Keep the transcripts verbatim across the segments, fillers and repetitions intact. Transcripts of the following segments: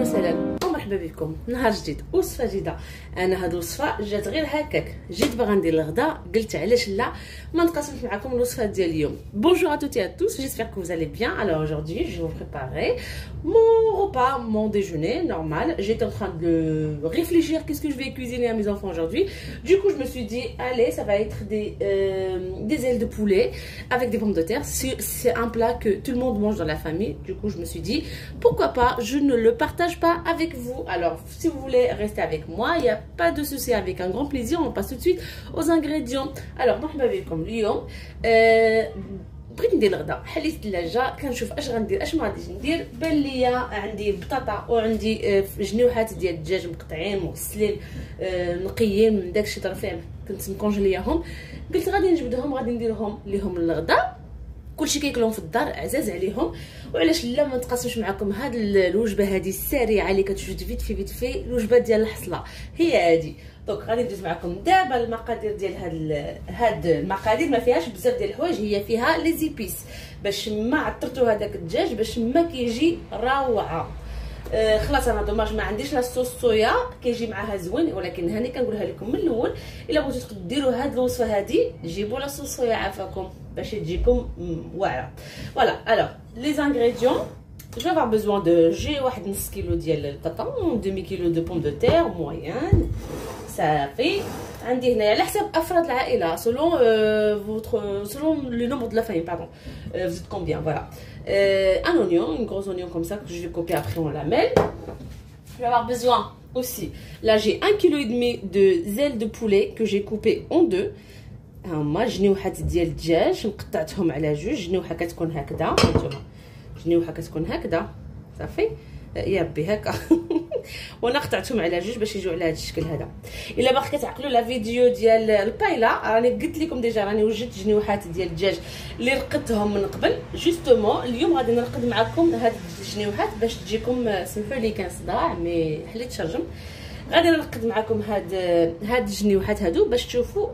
وسهلا ومرحبا بكم نهار جديد وصفه جديده. انا هاد الوصفه جات غير هكاك، جيت باغا ندير الغداء قلت علاش لا ما نقاسمش معكم الوصفه ديال اليوم. Bonjour à toutes et à tous, j'espère que vous allez bien. Alors aujourd'hui je vais vous préparer mon repas, mon déjeuner normal. J'étais en train de réfléchir qu'est-ce que je vais cuisiner à mes enfants aujourd'hui. Du coup je me suis dit allez, ça va être des euh, des ailes de poulet avec des pommes de terre. C'est un plat que tout le monde mange dans la famille. Du coup je me suis dit pourquoi pas je ne le partage pas avec vous. Alors si vous voulez rester avec moi, il n'y a pas de souci, avec un grand plaisir. On passe tout de suite aux ingrédients. Alors مرحبا بكم اليوم أه بغيت ندير الغدا، حليت الثلاجه كنشوف اش غندير اش ما غاديش ندير. بان ليا عندي بطاطا وعندي جنيوحات ديال الدجاج مقطعين مغسلين أه نقيين من داكشي طرفين كنت مكونجلياهم، قلت غادي نجبدهم غادي نديرهم ليهم الغدا. كلشي كياكلهم في الدار عزاز عليهم، وعلاش لا ما نتقاسمش معكم هاد الوجبه هذه السريعه اللي كتوجد فيت في فيت في الوجبه ديال الحصله هي هذه. دونك غادي ندوز معكم دابا المقادير ديال هاد هاد المقادير. ما فيهاش بزاف ديال الحوايج، هي فيها لي زيبيس باش ما عطرتوا هذاك الدجاج باش ما كيجي روعه. آه خلاص انا دوماج ما عنديش لا صوص صويا كيجي معاها زوين، ولكن هاني كنقولها لكم من الاول الا بغيتو ديروا هاد الوصفه هذه جيبوا لا صوص صويا عافاكم باش تجيكم واعره. فوالا الوغ لي زانغريديون. Je vais avoir besoin de j'ai واحد نص كيلو ديال البطاطا، demi كيلو دو بوم دو تير موين صافي. عندي هنايا على حساب افراد العائله selon euh, votre selon le nombre de la famille, pardon. Euh, vous êtes combien, voilà. Euh, un oignon, une grosse oignon comme ça que je vais couper après en lamelles. Je vais avoir besoin aussi, là j'ai un kilo et demi de ailes de poulet que j'ai coupé en deux. هما جنيوحات ديال الدجاج مقطعتهم على جوج. جنيوحه كتكون هكذا، هانتوما جنيوحه كتكون هكذا صافي يا ربي هكا وانا قطعتهم على جوج باش يجيو على هذا الشكل هذا. الا باغي كتعقلوا لا فيديو ديال البايلا راني قلت لكم ديجا راني وجدت جنيوحات ديال الدجاج اللي رقدتهم من قبل. جوستومون اليوم غادي نرقد معكم هاد الجنيوحات باش تجيكم سمحوا لي كان صداع مي حليت شرجم. غادي نرقد معكم هاد هاد الجنيوحات هادو باش تشوفوا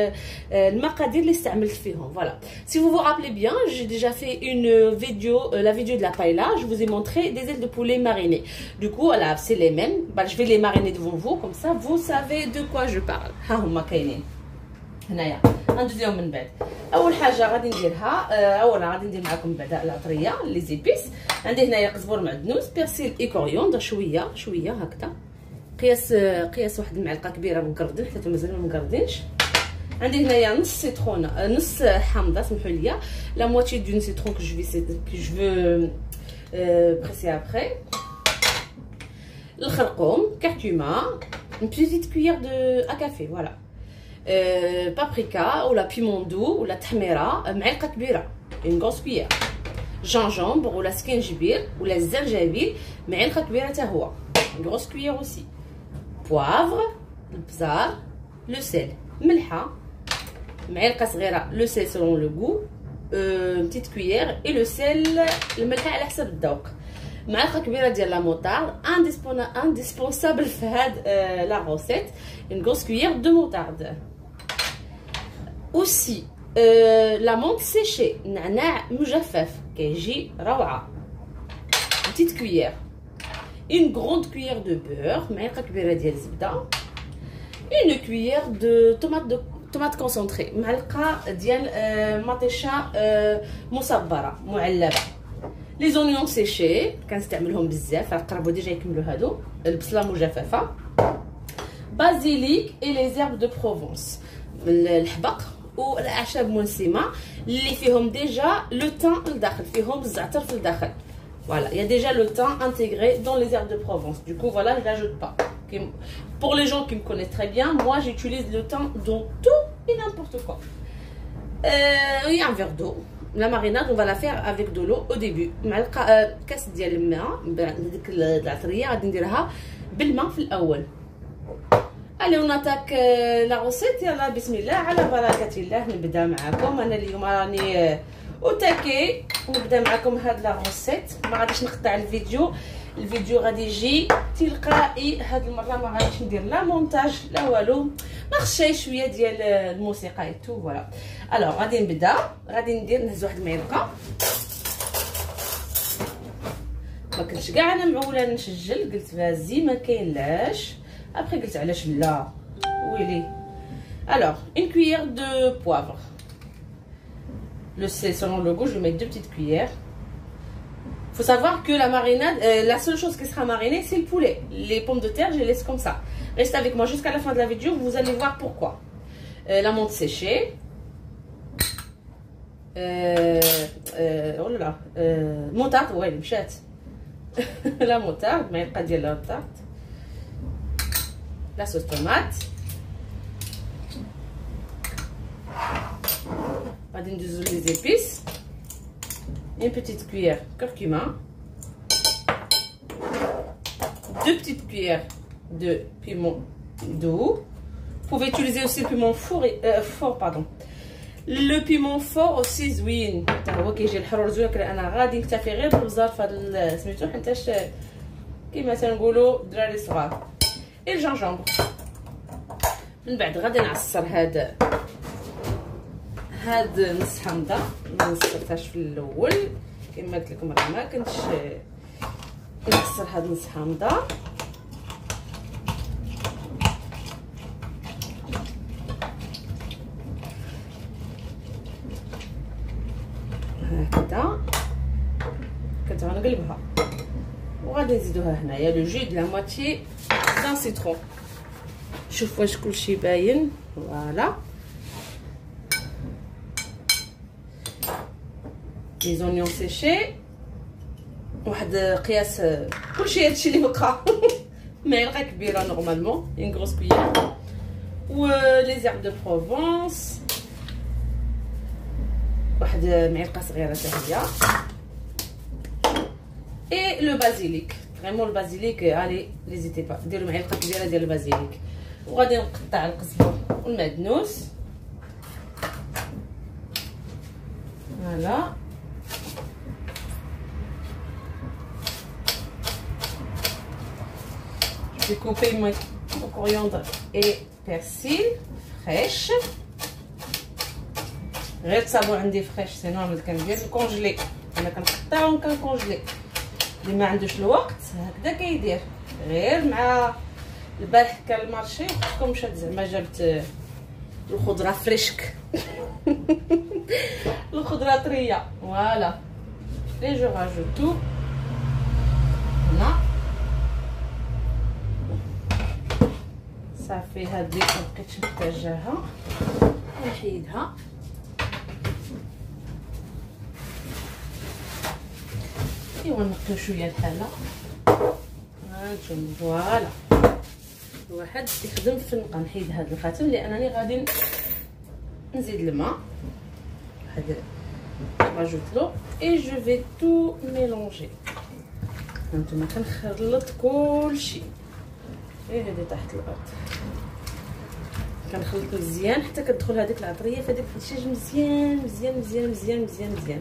المقادير اللي استعملت فيهم. فوالا si vous vous rappelez bien, j'ai déjà fait une vidéo, la vidéo de la paella. Je vous ai montré des ailes de poulet marinées. Du coup voilà, c'est les mêmes. Bah, je vais les mariner devant vous, comme ça vous savez de quoi je parle. ها هما كاينين هنايا غندوزيهم من بعد. اول حاجه غادي نديرها اولا غادي ندير معكم بعدا العطريه لي زيبيس. عندي هنايا قزبر معدنوس بيرسيل اي كوريوندر شويه شويه هكذا، قياس قياس واحد المعلقه كبيره مقردين حتى مازال ما مقردينش. عندي هنايا نص سيترون نص حامضه سمحوا لي لا موitié دون سيترون que je vais que je veux euh, presser après. الخرقوم كركومه une petite cuillère de à café voilà. euh, paprika ولا piment doux ولا تحميره معلقه كبيره une grosse cuillère. gingembre ولا سكنجبير ولا الزنجبيل معلقه كبيره حتى هو une grosse cuillère aussi. poivre البزار لو سيل ملحه معلقه صغيره لو سيل selon le goût euh, petite cuillère et le sel الملح على حسب الذوق. معلقه كبيره ديال لا موطارد indispensable في هاد euh, la recette une grosse cuillère de moutarde aussi. euh, la menthe séchée نعناع مجفف كيجي روعه petite cuillère. une grande cuillère de beurre معلقه كبيره ديال الزبده. une cuillère de tomate de tomate concentrée معلقه ديال مطيشه مصبره معلبه. لي زونيون سيشي كنستعملهم بزاف قربوا ديجا يكملوا هادو. البصله مجففه. بازيليك اي لي زيرب دو بروفونس الحبق والاعشاب منسمه اللي فيهم ديجا لو تان لداخل، فيهم الزعتر في الداخل. Voilà, il y a déjà le thym intégré dans les herbes de Provence. Du coup, voilà, je l'ajoute pas. Pour les gens qui me connaissent très bien, moi j'utilise le thym dans tout et n'importe quoi. Euh, il y a un verre d'eau. La marinade, on va la faire avec de l'eau au début. كاس ديال الماء ديك العطريه غادي نديرها بالماء في الاول. Allez, on attaque euh, la recette. يلا بسم الله على بركه الله. نبدا معكم انا اليوم راني وتاكي نبدا معكم هاد لا روسيت. ما غاديش نقطع الفيديو، الفيديو غادي يجي تلقائي. هاد المره ما غاديش ندير لا مونتاج لا والو، نخشي شويه ديال الموسيقى اي تو. فوالا الوغ غادي نبدا. غادي ندير نهز واحد المعلقه ما كنتش كاع انا معوله نسجل، قلت فازي ما كاين لاش. ابخي قلت علاش لا ويلي. alors une cuillère de poivre. Le sel selon le goût, je vais mettre deux petites cuillères. Faut savoir que la marinade, euh, la seule chose qui sera marinée, c'est le poulet. Les pommes de terre, je les laisse comme ça. Restez avec moi jusqu'à la fin de la vidéo, vous allez voir pourquoi. Euh, la menthe séchée. Euh, euh, oh là là. Euh, moutarde, ouais, les mchettes. La moutarde, mais pas dire la moutarde. La sauce tomate. غادي ندوزو les épices. Une petite cuillère curcuma. Deux petites cuillères de piment doux. Vous pouvez utiliser aussi le piment fort, euh, fort pardon. Le piment fort aussi زوين، هو كيجي الحرور زوين، ولكن انا غادي نكتفي غير بالبزار في هذا سميتو، حيتاش كيما تنقولوا دراري صغار. اي الجنجمبر. من بعد غادي نعصر هاد هاد نص حامضه، ما نصرتهاش في الاول كما قلت لكم، راه ما كنتش نعصر هاد نص حامضه. هكذا كتغنقلبها وغادي نزيدوها هنايا لو جو د لا موتيي دان سيترون. شوف واش كلشي باين. فوالا لي زونيون سيشي، واحد قياس كلشي هادشي اللي بقى معلقه كبيره نورمالمون، اون غروس كويير. و لي زيرب دو بروفونس واحد معلقه صغيره حتى هي. اي لو بازيليك، فريمون البازيليك الي ليزيتي با ديروا معلقه كبيره ديال البازيليك. وغادي نقطع القزبر والمعدنوس. فوالا je vais couper mon coriandre et persil fraîche. غير تصابوا عندي فريش، سينو كندير الكونجلي، انا كنقطع وكنكونجلي. اللي ما عندوش الوقت هكذا كيدير، غير مع البارح كان المارشي قلتلكم مشات زعما جابت الخضره فريشك الخضره طريه. فوالا لي جو راجوتو هنا صافي. هاد اللي مبقيتش محتاجاها نحيدها. ايوا نقيو شويه الحاله هانتوما. فوالا الواحد يخدم في النقا. نحيد هذا الخاتم لانني غادي نزيد الماء. هذا راجوت لو اي جو في تو ميلونجي. هانتوما كنخلط كلشي. ايه هادي تحت الارض كنخلط مزيان حتى كتدخل هذيك العطريه في هذاك الحشيش مزيان مزيان مزيان مزيان مزيان مزيان.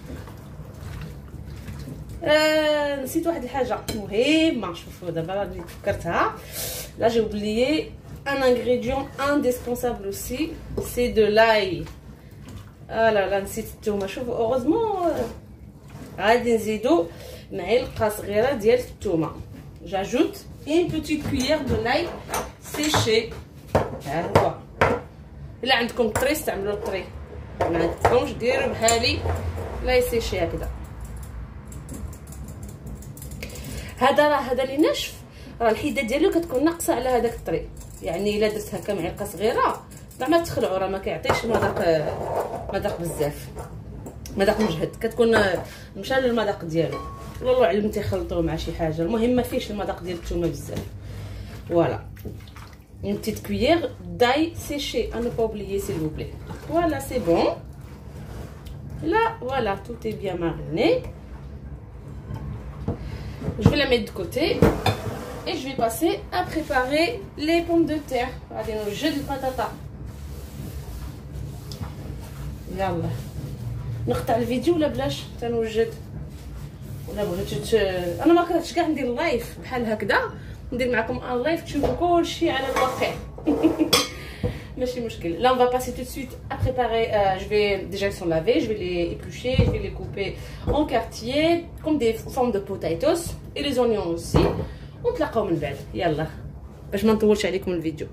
آه نسيت واحد الحاجه مهمه. شوفوا دابا اللي فكرتها، لا جي اوبليي ان انغريديون انديسبونسابل اوسي، سي دو لاي. اه لا لا نسيت الثومه. شوفوا اوغوزمون غادي نزيدو معلقه صغيره ديال الثومه. جاجوت une petite cuillère de l'ail séché. ها هو. الا عندكم طري استعملوا الطري، ما عندكمش ديروا بحالي لاي سيشي هكذا. هذا راه هذا اللي ناشف، راه الحيده ديالو كتكون ناقصه على هذاك الطري. يعني الا درت هكا معلقه صغيره زعما تخلعوا، راه ما كيعطيش مذاق مذاق بزاف، مذاق مجهد. كتكون مشى للمذاق ديالو. والله علم تيخلطوه مع شي حاجه، المهم ما فيش المذاق ديال الثومه بزاف. فوالا une petite cuillère d'ail séché à ne pas oublier s'il vous plaît. Voilà, c'est bon. Là, voilà, tout est bien mariné. Je vais la mettre de côté et je vais passer à préparer les pommes de terre. Allez, on jette le patata. يلا نقطع الفيديو ولا بلاش تنوجد ولا بغيتو. انا ما كرهتش كاع ندير لايف بحال هكذا، ندير معكم ان لايف تشوفوا كلشي على الواقع. ماشي مشكل. Là on va passer tout de suite à préparer. Euh, je vais déjà ils sont lavés, je vais les éplucher, je vais les couper en quartiers comme des formes de potatoes et les oignons aussi. ونتلاقاو من بعد. يلا باش ما نطولش عليكم الفيديو.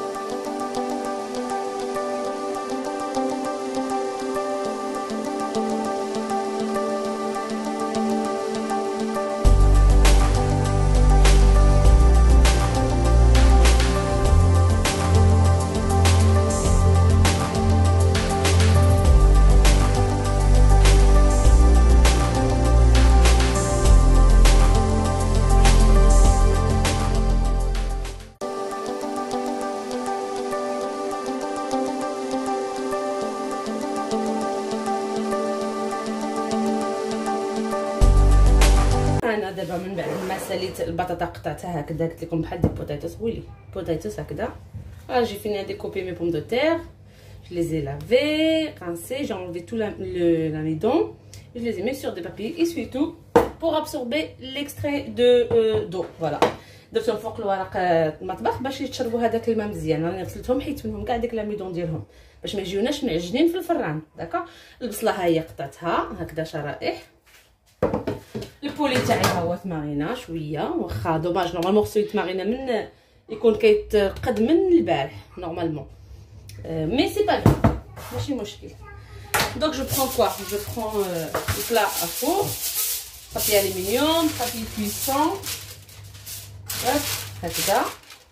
انا دابا من بعد ما ساليت البطاطا قطعتها هكذا قلت لكم بحال دي بوتيتوس ويلي بوتيتوس هكذا. j'ai fini de découper mes pommes de terre, je les ai lavées, rincées, j'ai enlevé tout l'amidon, je les ai mis sur des papiers essuie-tout pour absorber l'extrait de euh, d'eau. voilà درتهم فوق الورق المطبخ باش يتشربوا هذاك الماء مزيان. راني غسلتهم حيت منهم كاع داك الاميدون ديالهم باش ما يجيوناش معجنين في الفران. داكا البصله ها هي قطعتها هكذا شرائح. البولي تاعي ها هو تمارينا شويه، واخا دوماج نورمالمون خصو يتمارينا من يكون كيتقد من البارح نورمالمون، مي سي با ماشي مشكل. دونك جو برون كوا جو برون لو بلا ا فور بابي الومنيوم بابي كويسون بس هكذا.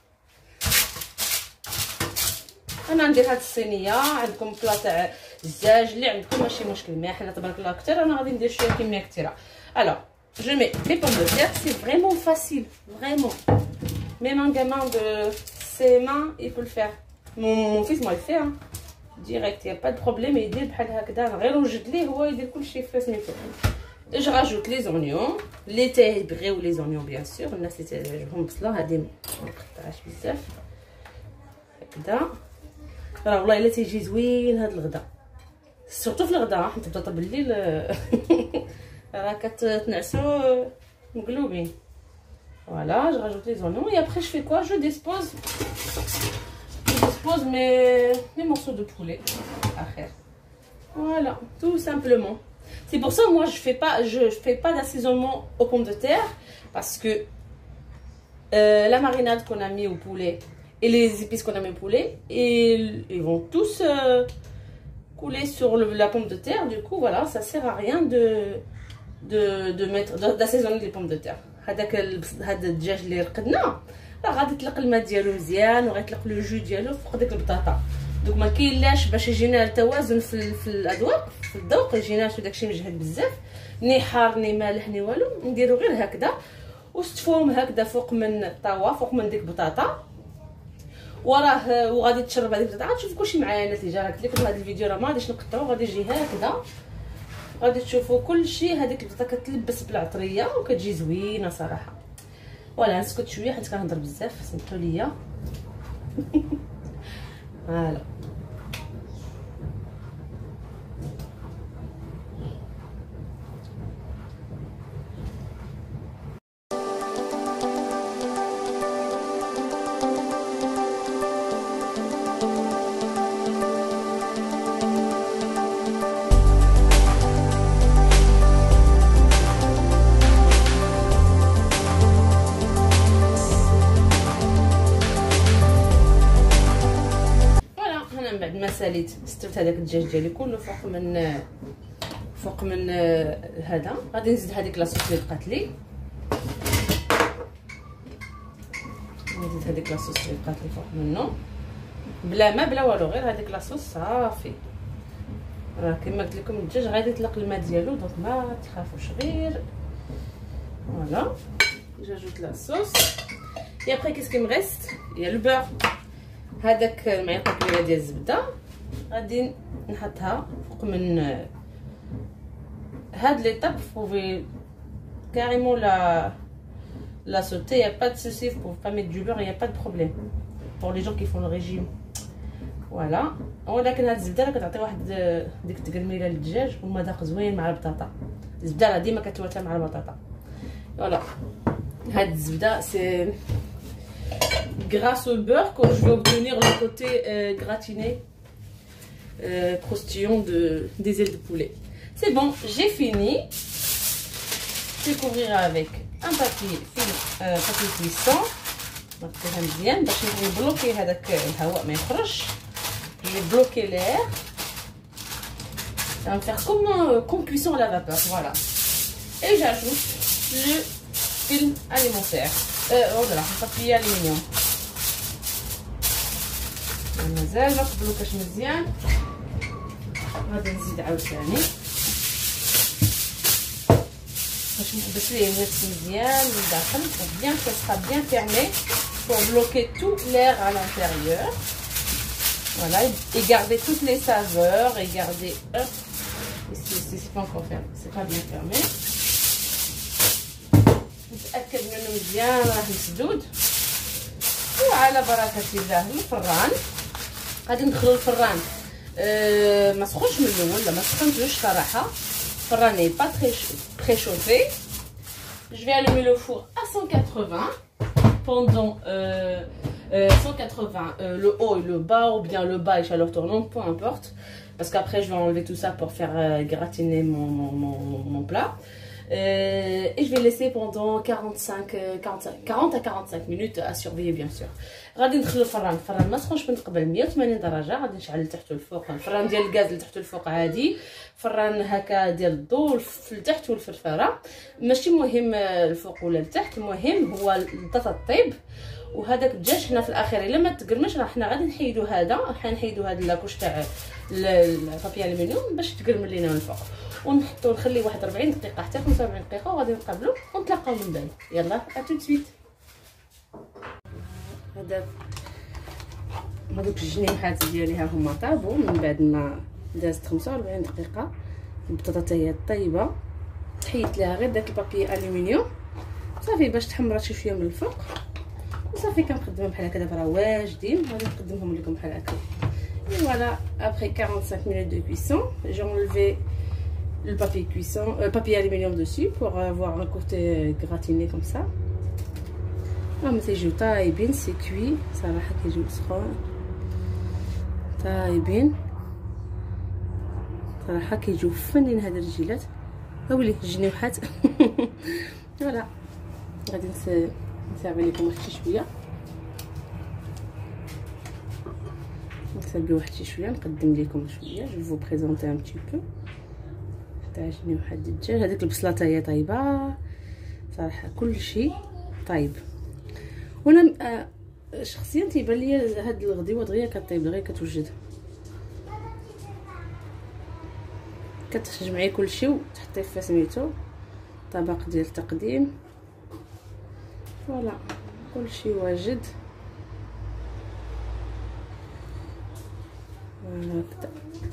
انا ندير هاد الصينيه، عندكم بلا تاع الزاج اللي عندكم ماشي مشكل، مي حنا تبارك الله كثر انا غادي ندير شويه كميه كثيره. Alors, je mets mes pommes de terre, c'est vraiment facile, vraiment. Même un gamin de ses mains, il peut le faire. Mon, mon fils, moi, il fait, hein. Direct, il n'y a pas de problème, il dit بحال هكذا غير وجد ليه هو يدير كلشي في سميتو. Je rajoute les oignons, les تاعي بغيو les oignons bien sûr، الناس اللي تعجبهم بصله هادي ما نقطعهاش بزاف هكذا. راه والله الا تيجي زوين هاد الغدا، سورتو في الغدا حيت البطاطا بالليل راه كتنعسو مقلوبين. Voilà, je rajoute les oignons et après je fais quoi? Je dispose, je dispose mes, mes morceaux de poulet. Après, voilà, tout simplement. C'est pour ça moi je fais pas, je, je fais pas d'assaisonnement aux pommes de terre parce que euh, la marinade qu'on a mis au poulet et les épices qu'on a mis au poulet, et ils vont tous euh, couler sur le, la pomme de terre. Du coup, voilà, ça sert à rien de de de mettre d'assaisonner les pommes de terre. هذاك هذا الدجاج اللي رقدنا راه غادي يطلق الماء ديالو مزيان وغيطلق لو جو ديالو فوق ديك البطاطا. دوك ما كاينلاش باش يجينا التوازن في في الاذواق في الذوق، يجيناش داكشي مجهد بزاف، ني حار ني مالح ني والو. نديرو غير هكذا وستفوهم هكذا فوق من الطاوه فوق من ديك البطاطا، وراه وغادي تشرب هذيك البطاطا. غتشوفوا كلشي معايا النتيجه. راه قلت لكم هذا الفيديو راه ما غاديش نقطعو، غادي يجي هكذا، غادي تشوفوا كلشي. هذيك البطاطا كتلبس بالعطريه وكتجي زوينه صراحه. ولا نسكت شويه حيت كنهضر بزاف، سمحوا لي. فوالا ما ساليت استرت هذاك الدجاج ديالي كله فوق من فوق من هذا. غادي نزيد هذيك لاصوص اللي بقات لي، نزيد هذيك لاصوص اللي بقات لي فوق منه بلا ما بلا والو، غير هذيك لاصوص صافي. راه كما قلت لكم الدجاج غادي يطلق الماء ديالو، دونك ما تخافوش غير. فوالا جاجوت لاصوص. et après qu'est-ce qu'il me reste? il y a le beurre. هذاك المعلقه كبيره ديال الزبده غادي نحطها فوق من هاد ليطاب. فوفي كاريمون لا لا sauter, y a pas de souci, vous pouvez pas mettre du beurre, y a pas de problème pour les gens qui font le régime. voilà. ولكن هاد الزبده راه كتعطي واحد ديك التقرميله للدجاج والمذاق زوين مع البطاطا. الزبده راه ديما كتواتى مع البطاطا. فوالا هاد الزبده سي grâce au beurre que je vais obtenir le côté euh, gratiné euh, croustillant de, des ailes de poulet. C'est bon, j'ai fini. Je vais couvrir avec un papier film euh, papier cuisson. نغطيها مزيان باش نبلوكي هذاك الهواء ما يخرجش. Je vais bloquer l'air. Ça va me faire comme, euh, comme cuisson à la vapeur, voilà. Et j'ajoute le film alimentaire. Euh, oh là là, papier aluminium. مازال ما تبلوكاش مزيان. غادي نزيد عاوتاني باش نحبس ليه النفس مزيان من الداخل. Bien que ça sera bien fermé pour bloquer tout l'air à l'intérieur. Voilà, et garder toutes les saveurs et garder. Hop, c'est pas encore fermé, c'est pas bien fermé. نتأكد منه مزيان راه مسدود. وعلى بركة الله الفران غادي ندخلو الفران. أه ما سخنش من الاول، لا ما سخنتوش صراحه. الفران ني با تري بريشوفي. Je vais allumer le four à cent quatre-vingts pendant euh, euh, cent quatre-vingts, euh, le haut et le bas, ou bien le bas et chaleur tournante, peu importe. Parce qu'après, je vais enlever tout ça pour faire euh, gratiner mon, mon, mon, mon plat. Euh, et je vais laisser pendant quarante-cinq, quarante-cinq, quarante à quarante-cinq minutes à surveiller bien sûr. غادي ندخل الفران. الفران ما سخنش من قبل مية وثمانين درجه. غادي نشعل لتحت والفوق. الفران ديال الغاز لتحت والفوق عادي. فران هكا ديال الضوء في التحت والفرفره ماشي مهم الفوق ولا التحت. المهم هو البطاطا طيب. وهذاك الدجاج حنا في الاخير الا ما تقرمش راه حنا غادي نحيدو هذا. حنحيدو هذا لاكوش تاع البابي الومنيوم باش تقرم لينا من فوق. ونحطو نخليه واحد أربعين دقيقه حتى خمسة وأربعين دقيقه وغادي نقابلو ونتلاقاو من بعد. يلا ا تو سويت. هذا هذوك الجنيحات ديالي ها هما طابو من بعد ما دازت خمسة وأربعين دقيقه. البطاطا حتى هي طيبه. حيدت ليها غير داك البابي الومنيوم صافي باش تحمرات شي شويه من الفوق وصافي. كنقدمهم بحال هكا. دابا راه واجدين غادي نقدمهم لكم بحال هكا. Et voilà, après quarante-cinq minutes de cuisson, j'ai enlevé le papier cuisson, euh, papier aluminium dessus pour avoir un côté gratiné comme ça. Ah mais c'est جو طايبين سي كوي صراحه كيجيو سخون طايبين صراحه كيجيو فنين هاد الرجيلات. اولي الجنيوحات. فوالا غادي نسيرفي لكم واحد شي شويه. نسبي واحد شي شويه نقدم لكم شويه. جو فو بريزونتي ان بتي بو تاع جنيوحه الدجاج. هذيك البصله حتى هي طايبه صراحه كلشي طايب. وانا آه شخصيا تيبان لي هاد الغديوه دغيا كطيب دغيا كتوجد. كتجمعي كلشي وتحطيه في سميتو طبق ديال التقديم. فوالا كلشي واجد. هكذا.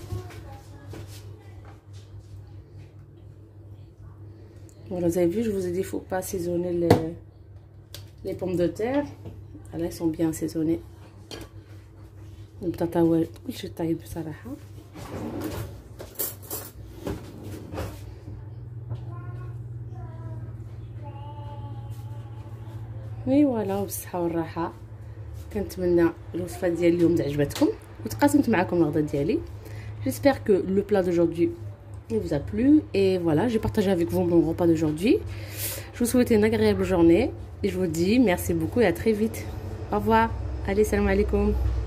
Voilà, vous avez vu, je vous ai dit, il ne faut pas assaisonner les, les pommes de terre. Là, ils sont bien assaisonnés. البطاطا كلشي طايب بصراحة. وي فوالا وبالصحة والراحة. كنتمنى الوصفة ديال اليوم عجبتكم وتقاسمت معكم الغدا ديالي. J'espère que le plat d'aujourd'hui il vous a plu et voilà, j'ai partagé avec vous mon repas d'aujourd'hui. Je vous souhaite une agréable journée et je vous dis merci beaucoup et à très vite. Au revoir. Allez, salam alaikum.